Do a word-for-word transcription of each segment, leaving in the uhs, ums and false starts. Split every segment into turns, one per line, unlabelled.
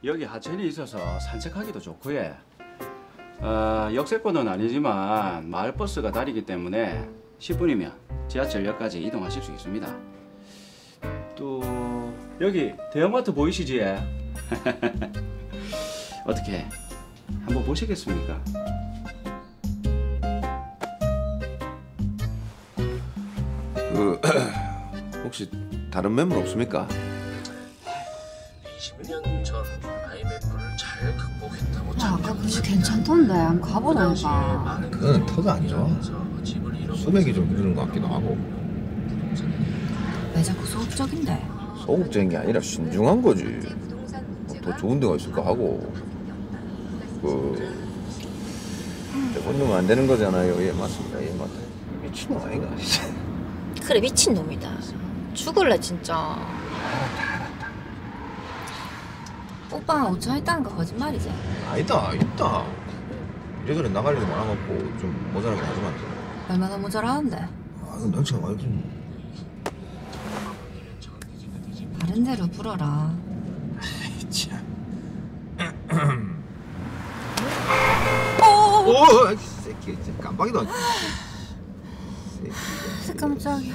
여기 하천이 있어서 산책하기도 좋고 예. 어, 역세권은 아니지만 마을버스가 다니기 때문에 십 분이면 지하철역까지 이동하실 수 있습니다. 또 여기 대형마트 보이시지? 어떻게 한번 보시겠습니까?
그 혹시 다른 매물 없습니까?
이십 년 전 아이엠에프를 잘 극복했다고
야, 아까 그거 괜찮던데. 한번 가보라니까.
그거는 터가 안 좋아. 소맥이 좀 흐르는 것 같기도 하고.
왜 자꾸 소극적인데?
소극적인 게 아니라 신중한 거지. 뭐더 좋은 데가 있을까 하고. 그 혼자면 안 되는 거잖아요. 예 맞습니다. 예 맞다. 미친놈 아이가.
그래 미친놈이다. 죽을래 진짜. 오빠가 오천 있다는 거 거짓말이지?
아니다 있다. 이래저래 나갈 일 많아갖고 좀 모자라게 하지만.
얼마나 모자라는데?
아 이건 넌치가 많이 좀.
다른 데로 불어라.
아이 참.
오!
오, 이 새끼 진짜 깜빡이도 안.
깜짝이야.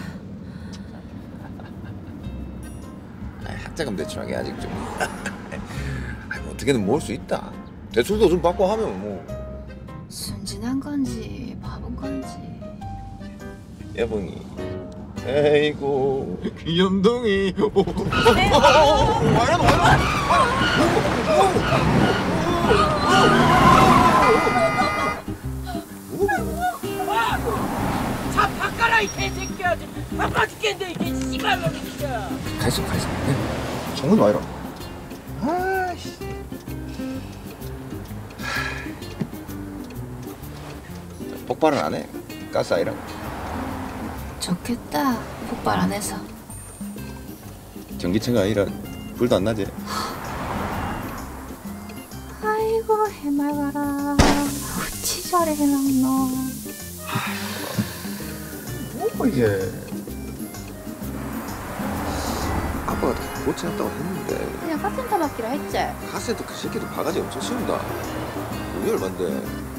아, 학자금 대출하게 아직 좀. 아이, 뭐 어떻게든 모을 수 있다. 대출도 좀 받고 하면 뭐.
순진한 건지 바본 건지.
여봉이. 에이고 귀염둥이.
차 바꿔라 이 개새끼야. 바빠 죽겠네 이게 씨발놈이 진짜.
가있어 가있어. 정문 와이라. 아씨. 폭발은 안 해. 가스 아이라.
좋겠다. 폭발 안 해서.
전기차가 아니라 불도 안 나지.
아이고 해맑아라. 어찌 저래 해놨노.
뭐 이게. 아빠가 다 고쳐놨다고 했는데
그냥 카센터 받기로 했지?
카세트 그 새끼도 바가지 엄청 씌운다. 돈이 얼만데.